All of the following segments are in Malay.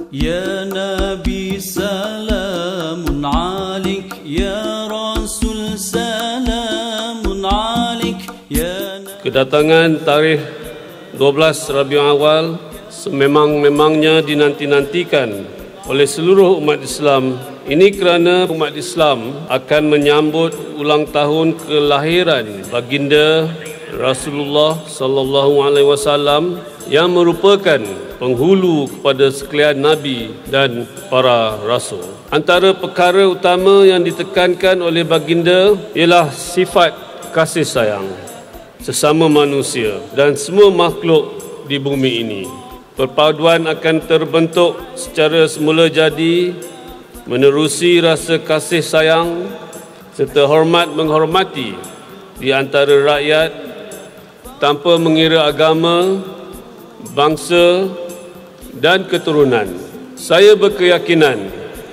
Ya Nabi salamun alik, Ya Rasul salamun alik, Ya Nabi. Kedatangan tarikh 12 Rabiul Awal sememang-memangnya dinanti-nantikan oleh seluruh umat Islam. Ini kerana umat Islam akan menyambut ulang tahun kelahiran baginda Rasulullah sallallahu alaihi wasallam yang merupakan penghulu kepada sekalian nabi dan para rasul. Antara perkara utama yang ditekankan oleh baginda ialah sifat kasih sayang sesama manusia dan semua makhluk di bumi ini. Perpaduan akan terbentuk secara semula jadi menerusi rasa kasih sayang serta hormat menghormati di antara rakyat tanpa mengira agama, bangsa dan keturunan. Saya berkeyakinan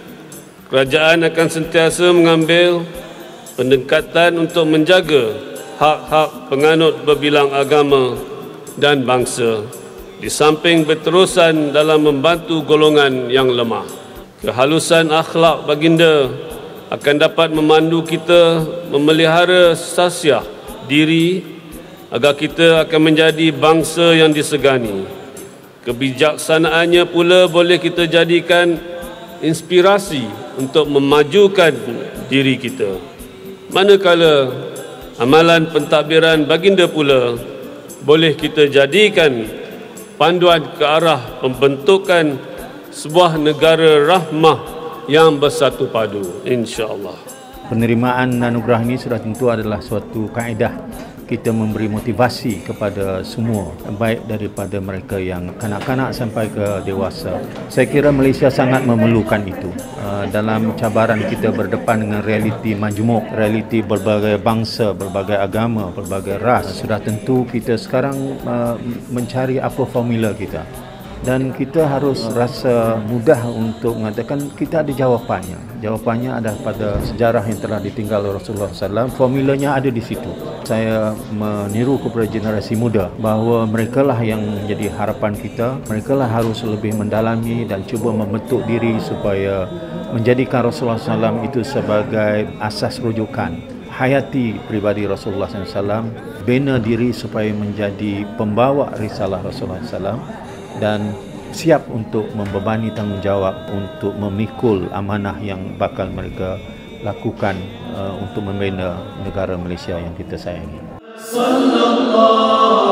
kerajaan akan sentiasa mengambil pendekatan untuk menjaga hak-hak penganut berbilang agama dan bangsa, di samping berterusan dalam membantu golongan yang lemah. Kehalusan akhlak baginda akan dapat memandu kita memelihara sasiah diri agar kita akan menjadi bangsa yang disegani. Kebijaksanaannya pula boleh kita jadikan inspirasi untuk memajukan diri kita. Manakala amalan pentadbiran baginda pula boleh kita jadikan panduan ke arah pembentukan sebuah negara rahmah yang bersatu padu, insya-Allah. Penerimaan anugerah ini sudah tentu adalah suatu kaedah kita memberi motivasi kepada semua, baik daripada mereka yang kanak-kanak sampai ke dewasa. Saya kira Malaysia sangat memerlukan itu. Dalam cabaran kita berdepan dengan realiti majmuk, realiti berbagai bangsa, berbagai agama, berbagai ras, sudah tentu kita sekarang mencari apa formula kita. Dan kita harus rasa mudah untuk mengatakan kita ada jawapannya. Jawapannya ada pada sejarah yang telah ditinggal oleh Rasulullah SAW. Formulanya ada di situ. Saya meniru kepada generasi muda bahawa mereka lah yang menjadi harapan kita. Mereka lah harus lebih mendalami dan cuba membentuk diri supaya menjadikan Rasulullah SAW itu sebagai asas rujukan. Hayati pribadi Rasulullah SAW, bina diri supaya menjadi pembawa risalah Rasulullah SAW dan siap untuk membebani tanggungjawab untuk memikul amanah yang bakal mereka lakukan untuk membina negara Malaysia yang kita sayangi. Sallallahu